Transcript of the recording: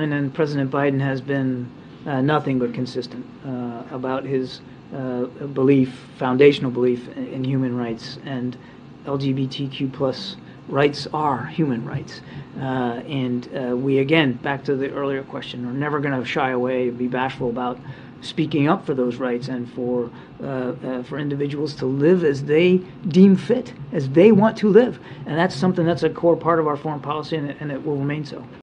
line, and President Biden has been nothing but consistent about his foundational belief in human rights, and LGBTQ plus rights are human rights. We, again, back to the earlier question, are never going to shy away, be bashful about speaking up for those rights and for individuals to live as they deem fit, as they want to live. And that's something that's a core part of our foreign policy, and it will remain so.